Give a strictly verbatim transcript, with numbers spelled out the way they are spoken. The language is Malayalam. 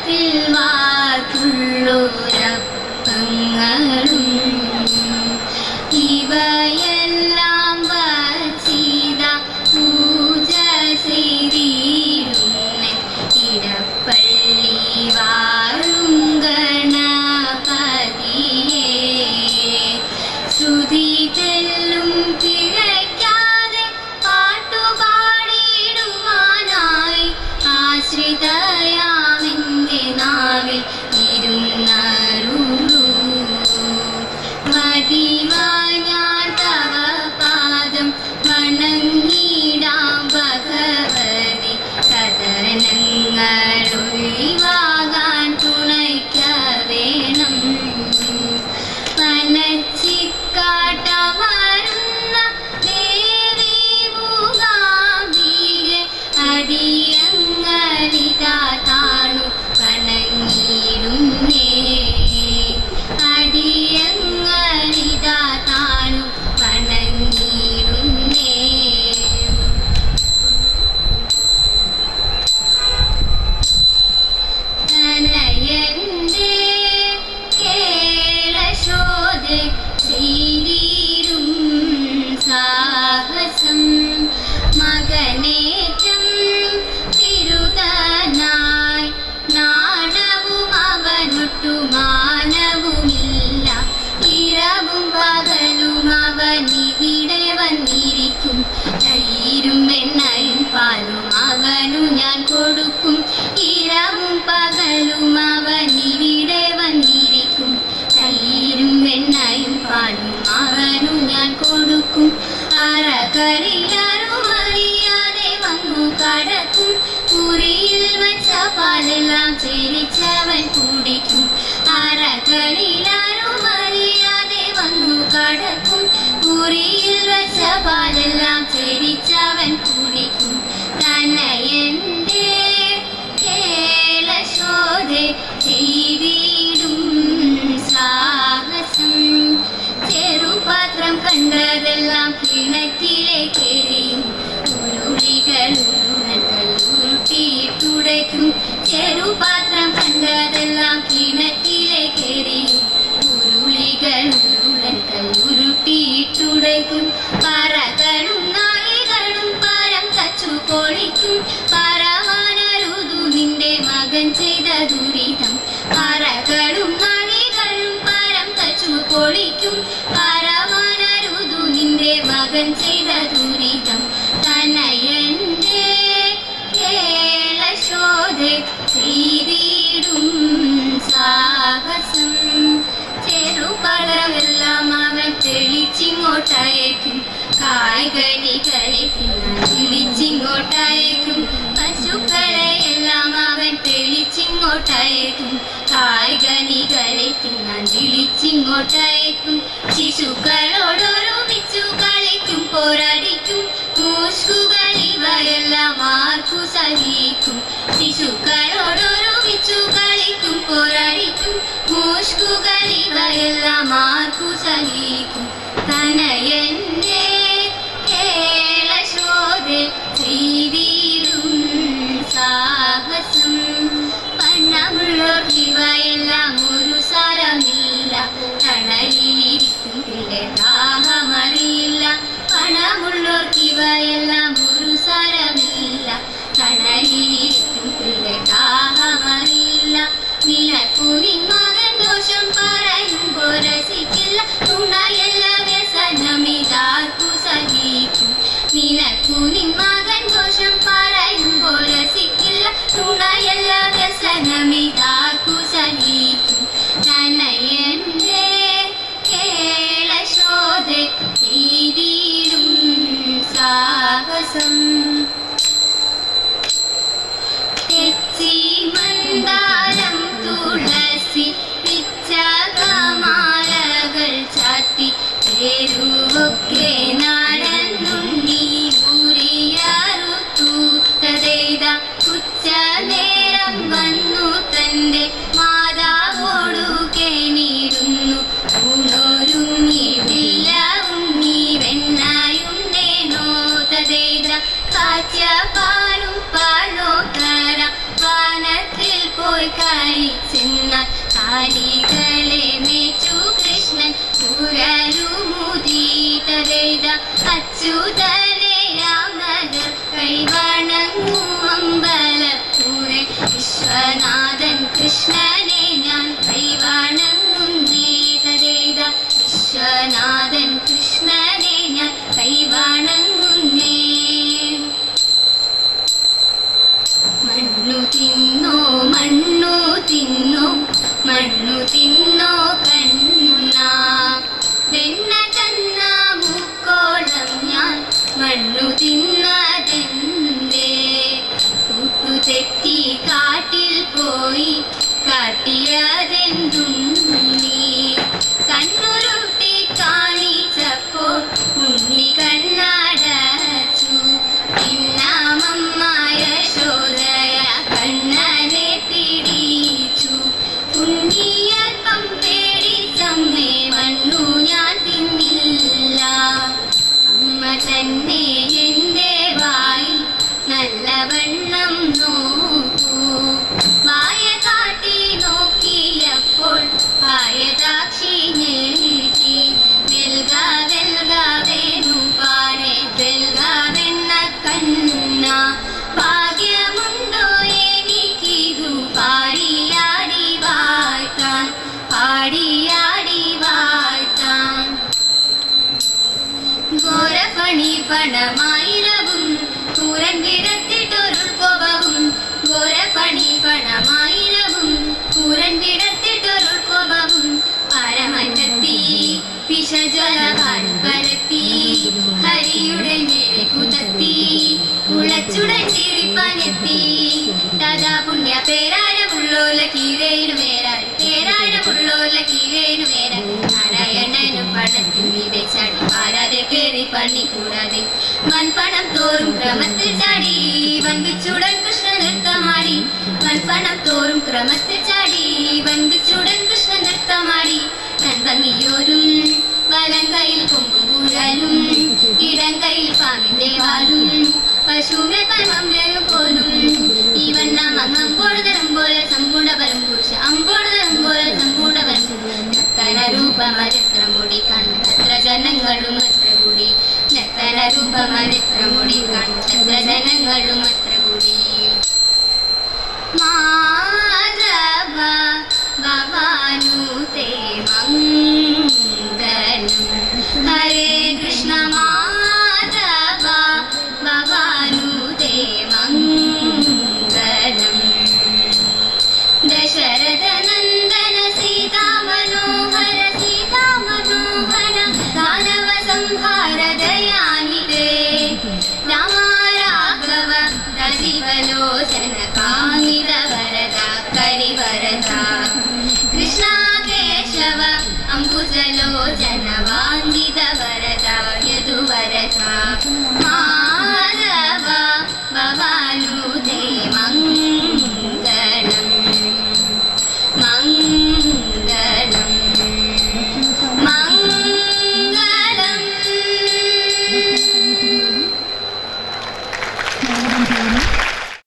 അടുപ്പിൽ വാർത്തുള്ളൊരപ്പങ്ങളും ഇവയെല്ലാം വച്ചിത പൂജ ചെയ്തിടുന്ന ഇടപ്പള്ളി വാഴും ഗണപതിയെ ശ്രുതി തെല്ലും പിഴയ്ക്കാതെ പാട്ടുപാടിയിടുവാനായി ആശ്രിതയാമെന്റെ നാവിൽ ഇരുന്നരുളൂ. മതിവായി ഞാൻ തവ പാദം വണങ്ങിടാം ഭഗവതി, കഥനങ്ങൾ ഒഴിവാകാൻ തുണയ്ക്ക വേണം. മനച്ചിക്കാട്ടമരുന്ന ദേവി മൂകാംബികെ അടിയങ്ങളിതാ താണു വണങ്ങിടുന്നേ. അടിയങ്ങളിതാ താണു വണങ്ങിടുന്നേ. തനയന്റെ കേളശോധെ ചെയ്തിടും സാഹസം, മകനേറ്റം വിരുദ്ധനായി നാണവും അവനൊട്ടു മാനവുമില്ല. ഇരവും പകലും അവനിവിടെ വന്നിരിക്കും, തൈരും വെണ്ണയും പാലും അവനു ഞാൻ കൊടുക്കും. ഇരവും പകലും അവനിവിടെ വന്നിരിക്കും, തൈരും വെണ്ണയും പാലും അവനു ഞാൻ കൊടുക്കും. അറകളിലാരും അറിയാതെ വന്നു കടക്കും, കുറിയിൽ വച്ച പാലെല്ലാം ചെരിച്ചവൻ കുടിക്കും. അറകളിലാരും അറിയാതെ വന്നു കടക്കും, കുറിയിൽ വച്ച പാലെല്ലാം ചെരിച്ചവൻ കുടിക്കും. തനയന്റെ കേളശോധെ ചെയ്തിടും സാഹസം, ചെറുപാത്രം കണ്ടതെല്ലാം കിണറ്റിലേക്കെറിയും. ഉരുളികൾ ഉരുളകൾ ഉരുട്ടിയിട്ടുടയ്ക്കും, ചെറുപാത്രം കണ്ടതെല്ലാം കിണറ്റിലേക്കെറിയും. ഉരുളികൾ ഉരുളകൾ ഉരുട്ടിയിട്ടുടയ്ക്കും. പറകളും നാളികളും പരം കച്ചു പൊളിക്കും, പറവാനരുതു നിന്റെ മകൻ ചെയ്ത ദുരിതം. പറകളും നാളികളും പരം കച്ചു പൊളിക്കും, പറവാനരുതു നിന്റെ മകൻ ചെയ്ത ദുരിതം. തനയന്റെ കേളശോധെ ചെയ്തിടും സാഹസം, ചെറുപഴമെല്ലാം അവൻ തെളിച്ചിങ്ങോട്ടയക്കും. കായ്കനികളെ തിന്നാൻ വിളിച്ചിങ്ങോട്ടയക്കും. പശുക്കളെയെല്ലാം അവൻ തെളിച്ചിങ്ങോട്ടയക്കും. കായ്കനികളെ തിന്നാൻ വിളിച്ചിങ്ങോട്ടയക്കും. ശിശുക്കളോടൊരുമിച്ചു കളിക്കും, പോരടിക്കും. മൂഷ്കുകൾ ഇവയെല്ലാം ആർക്കു സഹിക്കും. ശിശുക്കളോടൊരുമിച്ചു കളിക്കും, പോരടിക്കും. മൂഷ്കുകൾ ഇവയെല്ലാം ആർക്കു സഹിക്കും. തനയന്റെ കേളശോധെ ചെയ്തിടും സാഹസം, പണമുള്ളോർക്ക് ഇവയെല്ലാം ഒരു സാരമില്ല. തണലിലിരിക്കും പിന്നെ ദാഹമറിയില്ല. പണമുള്ളോർക്ക് ഇവയെല്ലാം ഒരു സാരമില്ല. തണലിലിരിക്കും പിന്നെ ദാഹമറിയില്ല. നിനക്കു നിൻ മകൻ ദോഷം പറയുമ്പോ രസിക്കില്ല. തുണയല്ല വ്യസനമിതാ കഴിച്ചെന്ന കാലികളെ മേച്ചു കൃഷ്ണൻ പുരരുമുദീതരെയ്ത അച്യുതനെ രാമനർ കൈവണങ്ങും അമ്പലപ്പൂരെ വിശ്വനാഥൻ കൃഷ്ണനെ ഞാൻ കൈവണങ്ങും നേതരെയ്ത വിശ്വനാഥൻ കൃഷ്ണനെ ഞാൻ കൈവണങ്ങുന്നേ. മണ്ണു തിന്നോ മണ്ണു തിന്നോ മണ്ണു തിന്നോ കണ്ണ വെണ്ണ തന്ന മുക്കോളം ഞാൻ മണ്ണു തിന്നതെന്തേ. കൂട്ടുതെറ്റി കാട്ടിൽ പോയി കാട്ടിയതെന്തും നീ കണ്ണുരുട്ടി കാണിച്ചപ്പോൾ ഉണ്ണി കണ്ണടച്ചു. പിന്നാമമ്മായ യശോദയ കണ്ണനെ പിടിച്ചു. ഉണ്ണിയൽപ്പം പേടിച്ചമ്മേ മണ്ണു ഞാൻ തിന്നില്ല. അമ്മ തന്നെ എന്റെ വായി നല്ലവണ്ണം നോക്കൂ. വായ കാട്ടി നോക്കിയപ്പോൾ പായതാക്ഷി ഞെട്ടി. വെൽഗ വെൽഗ വേണു പാടെ വെൽഗ വെണ്ണ കണ്ണ ഭാഗ്യമുണ്ടോ എനിക്കിതു പാടിയാടി വാഴ്ത്താൻ പാടിയാടി വാഴ്ത്താൻ. ഘോരപണി പണമായിരവും കൂരൻ വിടത്തിട്ടൊരുൾക്കൊപവും ഘോരപണി പണമായിരവും കൂരൻ വിടത്തിട്ടൊരുൾക്കൊപവും പരമറ്റത്തി പിശജ്വല പരത്തി ഹരിയുടെ നേരെ കുതത്തി കുളച്ചുടൻ ചിരിപ്പാനെത്തി. തഥാ പുണ്യ പേരാഴമുള്ളോല കീഴേനു വേരാൻ പേരാഴമുള്ളോല കീഴേനു വേരാൻ നാരായണനും പണത്തിൽ മീതെ ചാടി പാരാതെ കേറി പണി കൂടാതെ വൻപണം തോറും ക്രമത്തിൽ ചാടി വൻപിച്ചുടൻ കൃഷ്ണ നൃത്തമാടി. വൻപണം തോറും ക്രമത്തിൽ ചാടി വൻപിച്ചുടൻ കൃഷ്ണ നൃത്തമാടി. നൻഭംഗിയോരും വലം കയ്യിൽ കൊമ്പും കുഴലും ഇടം കയ്യിൽ പാമ്പിന്റെ വാലും പശുവിനെ പരമം വേഗം പോലും. ഈ വണ്ണം അങ്ങമ്പോട് തരം പോലെ സമ്പൂർണ്ണ ബലം പുരുഷ അമ്പോട് തരം പോലെ സമ്പൂർണ്ണ ബലം നർത്തന രൂപമരിത്ര മുടി കണ്ടത്ര ജനങ്ങളും അത്ര കൂടി. നർത്തന രൂപമരിത്ര മുടി കണ്ടത്ര ജനങ്ങളും അത്ര കൂടി. മാധവ ഭവാനുതേ മംഗളം ഹരേ കൃഷ്ണ മാധവ ഭവാനുതേ മംഗളം. ദശരഥ നന്ദന സീതാ മനോഹര സീതാ മനോഹര ദാനവ സംഹാര ദയാനിധേ രാമ രാഘവ രസികലോചന കാമിത വരദ കരിവരദ കൃഷ്ണ കേശവ അംബുജലോചന വാന്ദിത വരദ യദുവരദ